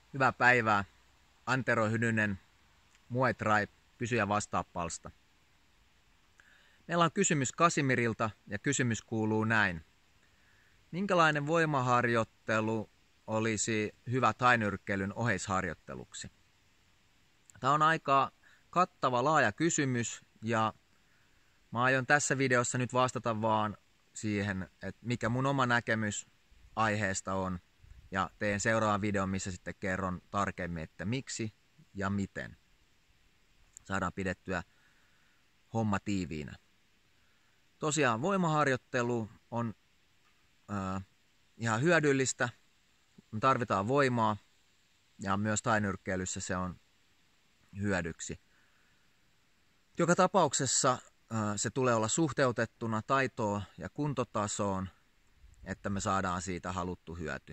Hyvää päivää. Antero Hynynen, Muay Thai, kysy ja vastaa -palsta. Meillä on kysymys Kasimirilta ja kysymys kuuluu näin. Minkälainen voimaharjoittelu olisi hyvä tainyrkkeilyn oheisharjoitteluksi? Tämä on aika kattava, laaja kysymys ja mä aion tässä videossa nyt vastata vaan siihen, että mikä mun oma näkemys aiheesta on. Ja teen seuraavan videon, missä sitten kerron tarkemmin, että miksi ja miten saadaan pidettyä homma tiiviinä. Tosiaan voimaharjoittelu on ihan hyödyllistä. Me tarvitaan voimaa ja myös tainyrkkeilyssä se on hyödyksi. Joka tapauksessa se tulee olla suhteutettuna taitoon ja kuntotasoon, että me saadaan siitä haluttu hyöty.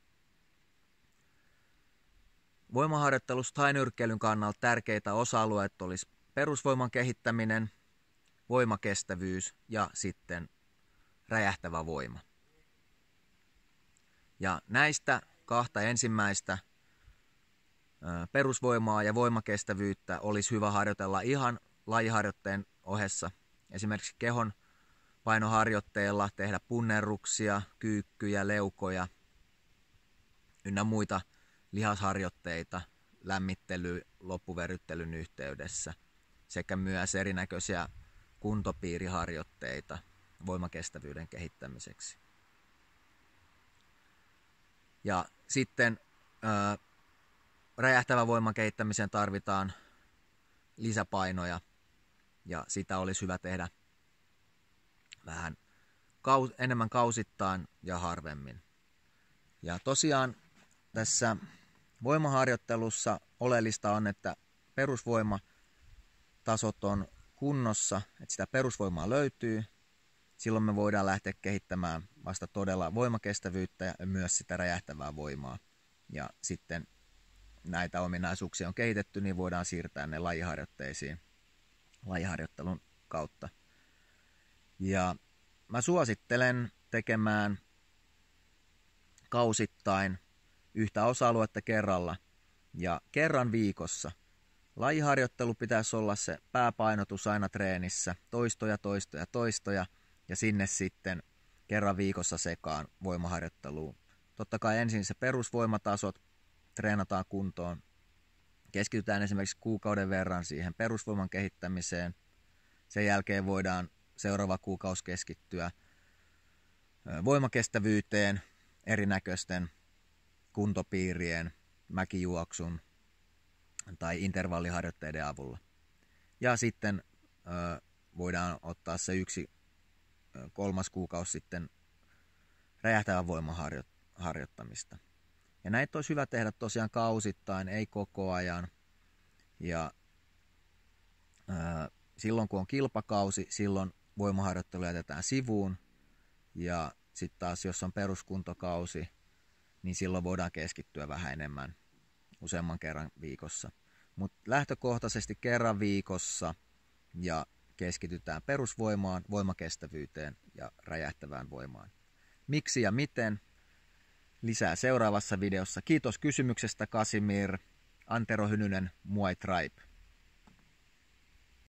Voimaharjoittelussa tainyrkkeilyn kannalta tärkeitä osa-alueet olisi perusvoiman kehittäminen, voimakestävyys ja sitten räjähtävä voima. Ja näistä kahta ensimmäistä, perusvoimaa ja voimakestävyyttä, olisi hyvä harjoitella ihan lajiharjoitteen ohessa. Esimerkiksi kehon painoharjoitteella tehdä punnerruksia, kyykkyjä, leukoja ynnä muita lihasharjoitteita lämmittely- loppuverryttelyn yhteydessä sekä myös erinäköisiä kuntopiiriharjoitteita voimakestävyyden kehittämiseksi. Ja sitten räjähtävän voiman kehittämiseen tarvitaan lisäpainoja ja sitä olisi hyvä tehdä vähän enemmän kausittain ja harvemmin. Ja tosiaan tässä voimaharjoittelussa oleellista on, että perusvoimatasot on kunnossa, että sitä perusvoimaa löytyy. Silloin me voidaan lähteä kehittämään vasta todella voimakestävyyttä ja myös sitä räjähtävää voimaa. Ja sitten näitä ominaisuuksia on kehitetty, niin voidaan siirtää ne lajiharjoitteisiin lajiharjoittelun kautta. Ja mä suosittelen tekemään kausittain yhtä osa-aluetta kerralla ja kerran viikossa. Lajiharjoittelu pitäisi olla se pääpainotus aina treenissä, toistoja ja sinne sitten kerran viikossa sekaan voimaharjoitteluun. Totta kai ensin se perusvoimatasot treenataan kuntoon. Keskitytään esimerkiksi kuukauden verran siihen perusvoiman kehittämiseen. Sen jälkeen voidaan seuraava kuukausi keskittyä voimakestävyyteen, erinäköisten kuntopiirien, mäkijuoksun tai intervalliharjoitteiden avulla. Ja sitten voidaan ottaa se kolmas kuukausi sitten räjähtävän voiman harjoittamista. Ja näitä olisi hyvä tehdä tosiaan kausittain, ei koko ajan. Ja silloin kun on kilpakausi, silloin voimaharjoittelu jätetään sivuun. Ja sitten taas jos on peruskuntokausi, niin silloin voidaan keskittyä vähän enemmän useamman kerran viikossa. Mutta lähtökohtaisesti kerran viikossa ja keskitytään perusvoimaan, voimakestävyyteen ja räjähtävään voimaan. Miksi ja miten? Lisää seuraavassa videossa. Kiitos kysymyksestä, Kasimir. Antero Hynynen, Muay Thai.